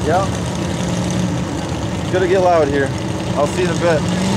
Yeah. It's gonna get loud here. I'll see you in a bit.